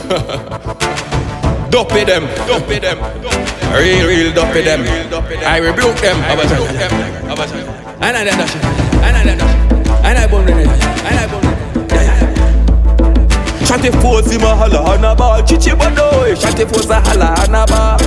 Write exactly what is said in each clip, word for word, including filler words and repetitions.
Duppy them, Duppy them, real, real Duppy them. I rebuke them. I rebuke them. And I did that shit. And I did that shit. And I bone it. And I bone it. Shanti force him a holla on a ball. Chichi bodoy. Shanti force a holla on a ball.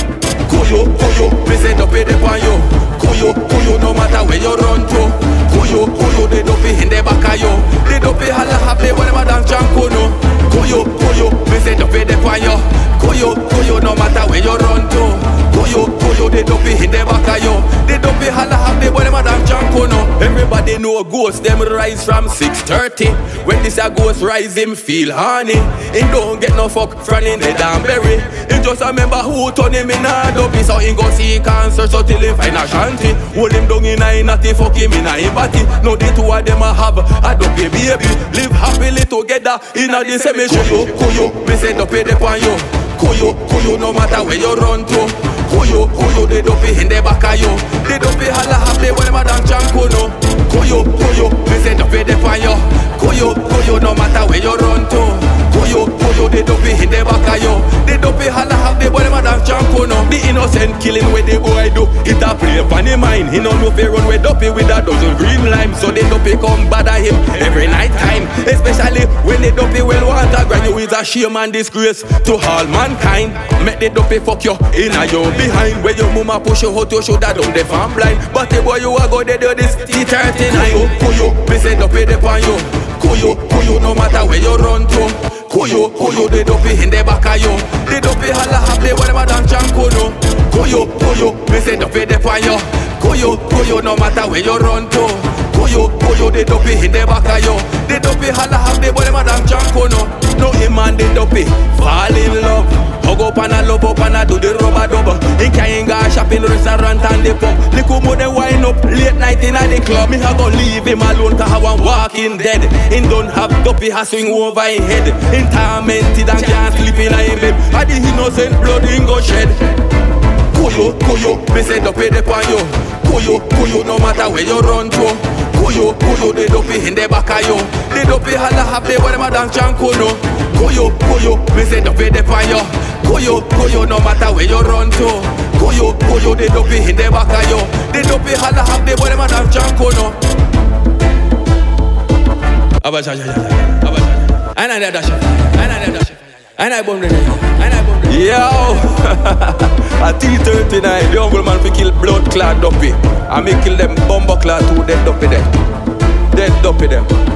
Koyo, koyo, me say Duppy dey pon you. Koyo, koyo, no matter where you run to. Koyo, koyo, they Duppy in the back of you. They Duppy holla happy whenever dance Janko no. Koyo, koyo, me say Duppy dey pon you. Koyo, koyo, no matter where you run to. Koyo, koyo, they Duppy in the back of you. They Duppy holla happy whenever dance Janko no. Everybody know ghost them rise from six thirty. When this a ghost rise him feel honey. He don't get no fuck from in the damn berry. He just remember who turn him in a Duppy. So he go see cancer so till he find a Shanti. Hold him down in a natty, fuck him in a him body. Now the two of them a have a Duppy baby. Live happily together in a the cemetery. Koyo, koyo, me say Duppy dey pon you. Koyo, koyo, no matter where you run to. Koyo, koyo, they Duppy in the back of you. They Duppy holla happy whenever dance Janko no. Koyo, koyo, me say Duppy dey pon you. Koyo, koyo, no matter where you run to. Koyo, koyo, they Duppy in the back of you. They Duppy holla happy whenever dance Janko no. The innocent killing where the boy do, it a play upon him mind. He no know if he run with Duppy with a dozen green lime. So the Duppy come bother him every night time. Especially when the Duppy well want to grant you is a shame and disgrace to all mankind. Make the Duppy fuck you in a your behind. Where your mama push you out your shoulder down the farm blind. But the boy you a go they do this T thirty-nine. Koyo, koyo, me say Duppy dey pon you. Koyo, koyo, no matter where you run to. Koyo, koyo, they Duppy in the back of you. They Duppy holla happy whenever dance Janko no. Koyo, koyo, me say Duppy dey pon you. Koyo, koyo, no matter where you run to. Koyo, koyo, they Duppy in the back of you. They Duppy holla happy whenever dance Janko no. No him and the Duppy fall in love. Hug up and a love up and a do the rubber dub. In Kayinga shopping restaurant and the pub. Liku mo they wine up late night in a the club. Me ha go leave him alone cause I want walking dead. Him don't have Duppy ha swing over him head. Him tormented and can't sleep in a him bed. And the innocent blood him go shed. Koyo, koyo, me say Duppy dey pon you. Koyo, koyo, no matter where you run to. Koyo, koyo, they Duppy in the back of you. They Duppy holla happy whenever dance Janko no. Koyo, koyo, me say Duppy dey pon you. Koyo, koyo, no matter where you run to. Koyo, koyo, they Duppy in the back of you. They Duppy holla happy whenever dance Janko no. And I dash it, and I dash it, and I bomb the and I bomb the. Yo, a T thirty-nine, the humble man fi kill blood clot Duppy. And me kill them bumbo clot who dead Duppy them. Dead Duppy them.